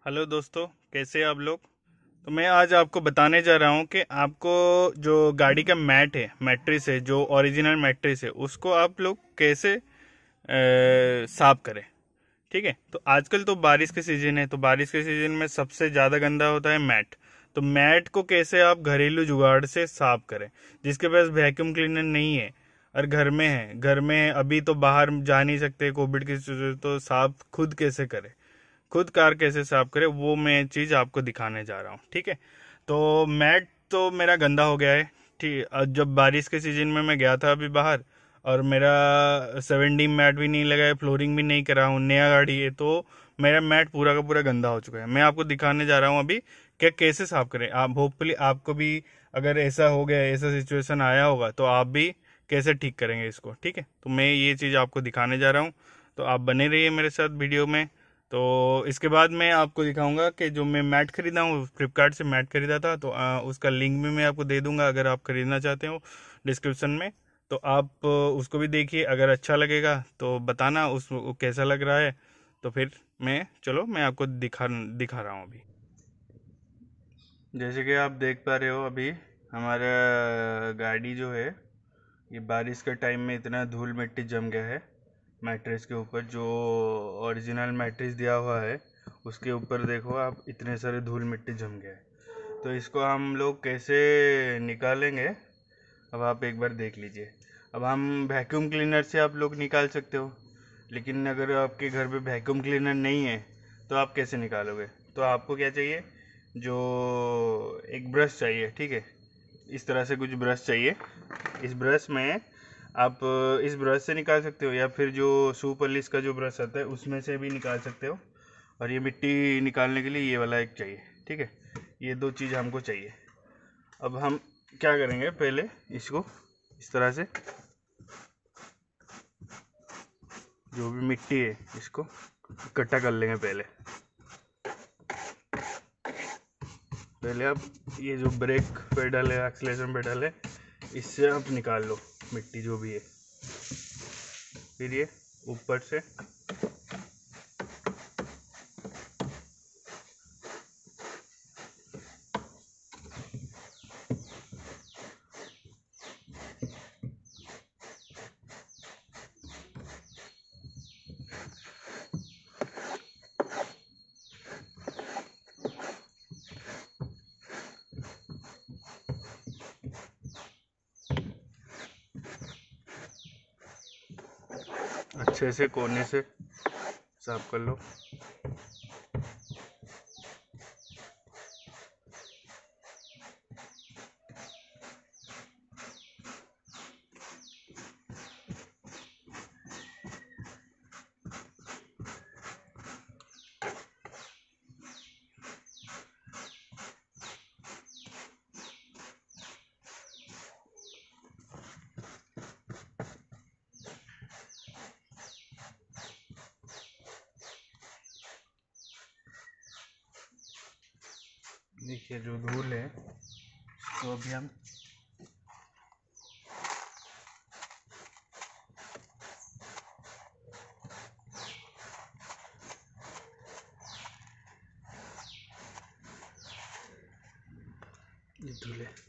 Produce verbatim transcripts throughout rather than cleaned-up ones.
Hello दोस्तों, कैसे हैं आप लोग। तो मैं आज आपको बताने जा रहा हूँ कि आपको जो गाड़ी का मैट है, मैट्रिस है, जो ओरिजिनल मैट्रिस है, उसको आप लोग कैसे अ, साफ करें। ठीक है। तो आजकल तो बारिश के सीजन है, तो बारिश के सीजन में सबसे ज़्यादा गंदा होता है मैट। तो मैट को कैसे आप घरेलू जुगाड़ से साफ करें। जिसके पास वैक्यूम क्लीनर नहीं है और घर में है, घर में अभी तो बाहर जा नहीं सकते कोविड की वजह से, तो साफ खुद कैसे करें, खुद कार कैसे साफ करे, वो मैं चीज आपको दिखाने जा रहा हूँ। ठीक है। तो मैट तो मेरा गंदा हो गया है। ठीक। और जब बारिश के सीजन में मैं गया था अभी बाहर, और मेरा सेवन डी मैट भी नहीं लगा है, फ्लोरिंग भी नहीं करा हूँ, नया गाड़ी है, तो मेरा मैट पूरा का पूरा गंदा हो चुका है। मैं आपको दिखाने जा रहा हूँ अभी कि कैसे साफ करें। आप होपफुली आपको भी अगर ऐसा हो गया, ऐसा सिचुएशन आया होगा, तो आप भी कैसे ठीक करेंगे इसको। ठीक है। तो मैं ये चीज़ आपको दिखाने जा रहा हूँ, तो आप बने रहिए मेरे साथ वीडियो में। तो इसके बाद मैं आपको दिखाऊंगा कि जो मैं मैट खरीदा हूँ, फ्लिपकार्ट से मैट खरीदा था, तो आ, उसका लिंक भी मैं आपको दे दूंगा अगर आप खरीदना चाहते हो, डिस्क्रिप्शन में। तो आप आ, उसको भी देखिए, अगर अच्छा लगेगा तो बताना उस वो कैसा लग रहा है। तो फिर मैं चलो मैं आपको दिखा दिखा रहा हूँ अभी। जैसे कि आप देख पा रहे हो, अभी हमारा गाड़ी जो है, ये बारिश के टाइम में इतना धूल मिट्टी जम गया है मैट्रेस के ऊपर। जो ओरिजिनल मैट्रेस दिया हुआ है उसके ऊपर देखो आप, इतने सारे धूल मिट्टी जम गया है। तो इसको हम लोग कैसे निकालेंगे, अब आप एक बार देख लीजिए। अब हम वैक्यूम क्लीनर से आप लोग निकाल सकते हो, लेकिन अगर आपके घर पे वैक्यूम क्लीनर नहीं है तो आप कैसे निकालोगे। तो आपको क्या चाहिए, जो एक ब्रश चाहिए। ठीक है। इस तरह से कुछ ब्रश चाहिए। इस ब्रश में आप इस ब्रश से निकाल सकते हो, या फिर जो शू पॉलिश का जो ब्रश आता है उसमें से भी निकाल सकते हो। और ये मिट्टी निकालने के लिए ये वाला एक चाहिए। ठीक है। ये दो चीज़ हमको चाहिए। अब हम क्या करेंगे, पहले इसको इस तरह से, जो भी मिट्टी है इसको इकट्ठा कर लेंगे। पहले पहले आप ये जो ब्रेक पेडल है, एक्सीलरेशन पेडल है, इससे आप निकाल लो मिट्टी जो भी है। फिर ये ऊपर से अच्छे से कोने से साफ कर लो। देखिए जो धूल है, तो अभी हम ये धूल है,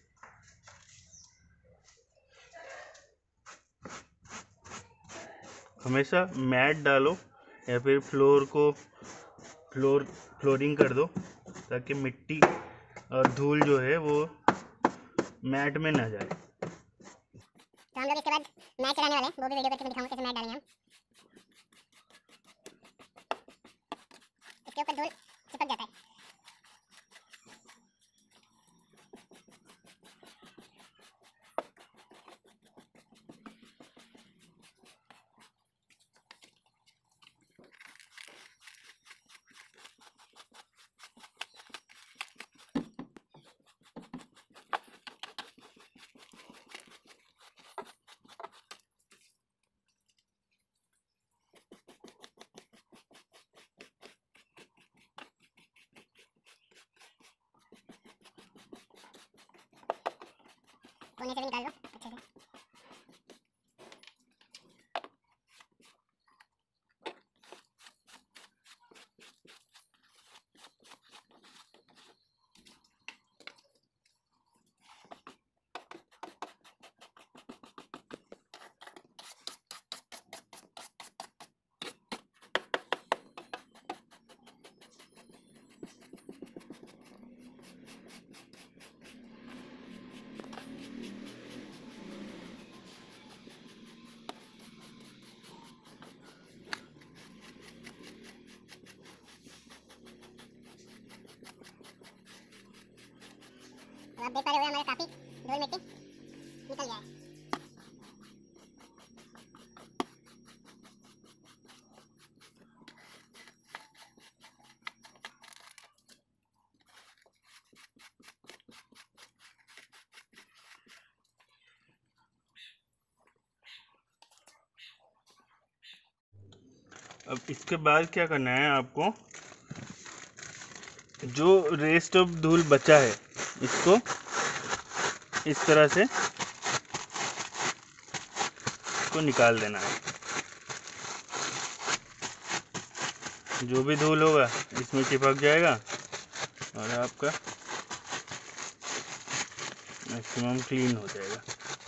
हमेशा मैट डालो या फिर फ्लोर को फ्लोर फ्लोरिंग कर दो, ताकि मिट्टी और धूल जो है वो मैट में ना जाए। तो हम लोग इसके बाद मैट चलाने वाले हैं, वो भी वीडियो करके मैं दिखाऊंगा कैसे मैट डालेंगे हम। इसके ऊपर धूल चिपक जाता है। कोने से भी निकाल लो अच्छे से। तो आप देख पा रहे हो हमारा काफ़ी धूल मिट्टी निकल गया है। अब इसके बाद क्या करना है आपको, जो रेस्ट ऑफ धूल बचा है इसको इस तरह से इसको निकाल देना है। जो भी धूल होगा इसमें चिपक जाएगा और आपका मैक्सिमम क्लीन हो जाएगा।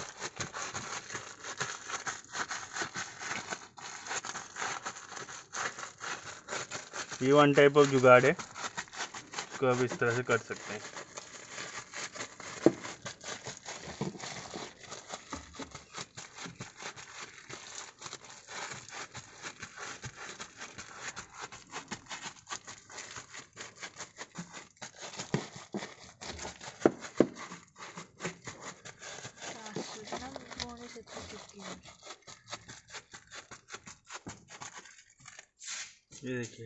ये वन टाइप ऑफ जुगाड़ है, इसको आप इस तरह से कर सकते हैं। ये देखिए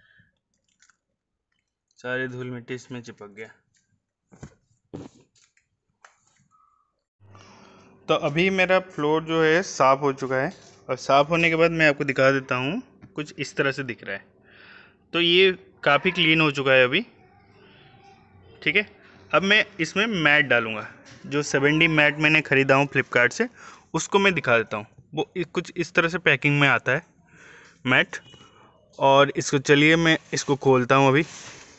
सारी धूल मिट्टी इसमें चिपक गया। तो अभी मेरा फ्लोर जो है साफ़ हो चुका है, और साफ़ होने के बाद मैं आपको दिखा देता हूँ, कुछ इस तरह से दिख रहा है। तो ये काफ़ी क्लीन हो चुका है अभी, ठीक है। अब मैं इसमें मैट डालूँगा, जो सेवेंटी मैट मैंने ख़रीदा हूँ फ्लिपकार्ट से, उसको मैं दिखा देता हूँ। वो कुछ इस तरह से पैकिंग में आता है मैट, और इसको चलिए मैं इसको खोलता हूँ। अभी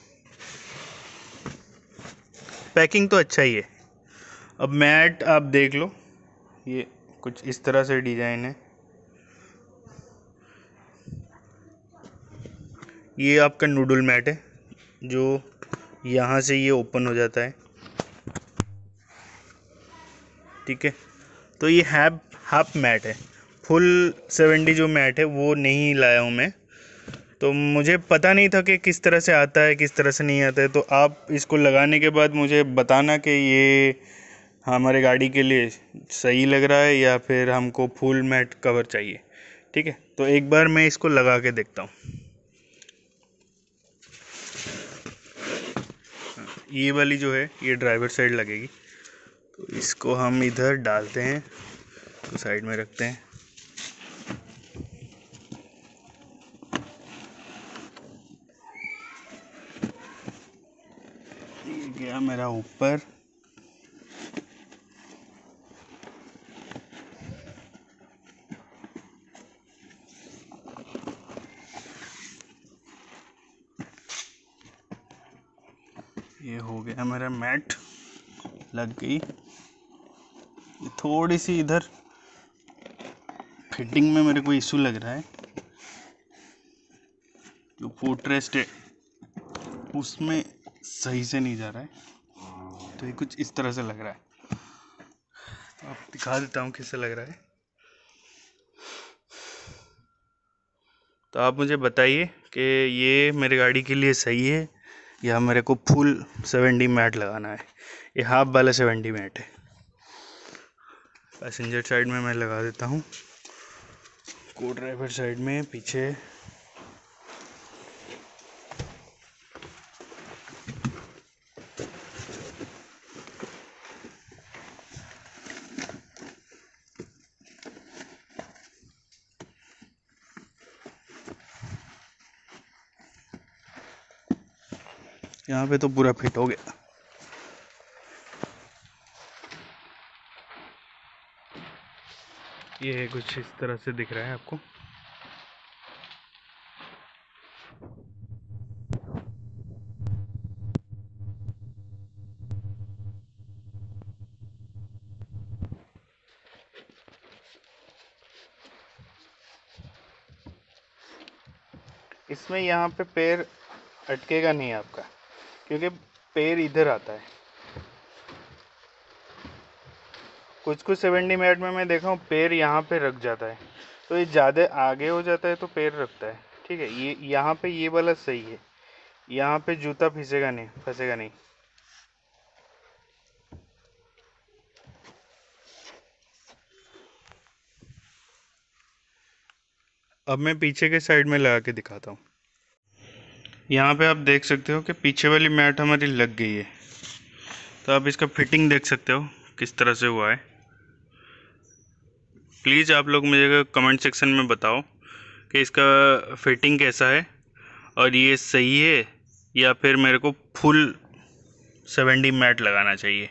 पैकिंग तो अच्छा ही है। अब मैट आप देख लो, ये कुछ इस तरह से डिज़ाइन है। ये आपका नूडल मैट है, जो यहाँ से ये ओपन हो जाता है, ठीक है। तो ये हाफ हाफ मैट है, फुल सेवेंटी जो मैट है वो नहीं लाया हूँ मैं, तो मुझे पता नहीं था कि किस तरह से आता है किस तरह से नहीं आता है। तो आप इसको लगाने के बाद मुझे बताना कि ये हमारे गाड़ी के लिए सही लग रहा है या फिर हमको फुल मैट कवर चाहिए, ठीक है। तो एक बार मैं इसको लगा के देखता हूँ। ये वाली जो है ये ड्राइवर साइड लगेगी, तो इसको हम इधर डालते हैं, तो साइड में रखते हैं। ये गया मेरा ऊपर। ये हो गया मेरा मैट, लग गई। ये थोड़ी सी इधर फिटिंग में मेरे को इशू लग रहा है, जो फुट रेस्ट है उसमें सही से नहीं जा रहा है। तो ये कुछ इस तरह से लग रहा है, तो आप दिखा देता हूँ कैसे लग रहा है। तो आप मुझे बताइए कि ये मेरे गाड़ी के लिए सही है या मेरे को फुल सेवेंटी मैट लगाना है। ये हाफ वाला सेवेंटी मैट है। पैसेंजर साइड में मैं लगा देता हूँ, को ड्राइवर साइड में पीछे। यहाँ पे तो पूरा फिट हो गया। ये है कुछ इस तरह से दिख रहा है आपको। इसमें यहाँ पे पैर अटकेगा नहीं आपका, क्योंकि पैर इधर आता है। कुछ कुछ सेवेंटी मिनट में मैं देखा हूँ पैर यहाँ पे रख जाता है, तो ये ज़्यादा आगे हो जाता है तो पैर रखता है, ठीक है। ये यहाँ पे ये वाला सही है, यहाँ पे जूता फंसेगा नहीं फंसेगा नहीं। अब मैं पीछे के साइड में लगा के दिखाता हूँ। यहाँ पे आप देख सकते हो कि पीछे वाली मैट हमारी लग गई है। तो आप इसका फिटिंग देख सकते हो किस तरह से हुआ है। प्लीज़ आप लोग मुझे कमेंट सेक्शन में बताओ कि इसका फिटिंग कैसा है और ये सही है या फिर मेरे को फुल सेवेंटी मैट लगाना चाहिए।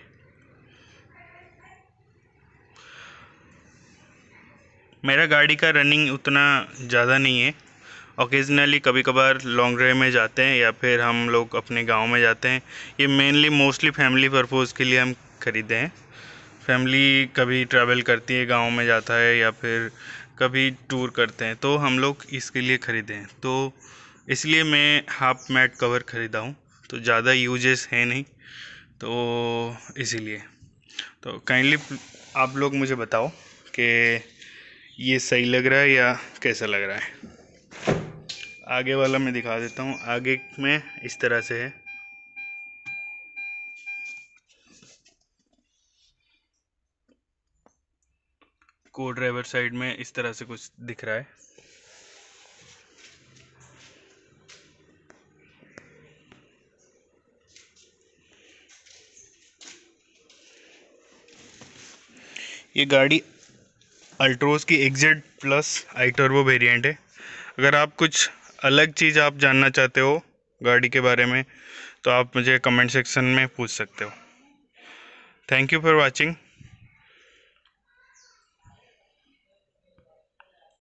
मेरा गाड़ी का रनिंग उतना ज़्यादा नहीं है। ओकेजनली कभी कभार लॉन्ग ड्राइव में जाते हैं या फिर हम लोग अपने गांव में जाते हैं। ये मेनली मोस्टली फैमिली पर्पज़ के लिए हम ख़रीदे हैं। फैमिली कभी ट्रैवल करती है, गांव में जाता है या फिर कभी टूर करते हैं, तो हम लोग इसके लिए ख़रीदे हैं। तो इसलिए मैं हाफ मैट कवर ख़रीदा हूँ। तो ज़्यादा यूजेस है नहीं, तो इसीलिए तो काइंडली आप लोग मुझे बताओ कि ये सही लग रहा है या कैसा लग रहा है। आगे वाला मैं दिखा देता हूँ। आगे में इस तरह से है। को ड्राइवर साइड में इस तरह से कुछ दिख रहा है। ये गाड़ी अल्ट्रोज की XZ plus i turbo variant है। अगर आप कुछ अलग चीज़ आप जानना चाहते हो गाड़ी के बारे में, तो आप मुझे कमेंट सेक्शन में पूछ सकते हो। Thank you for watching.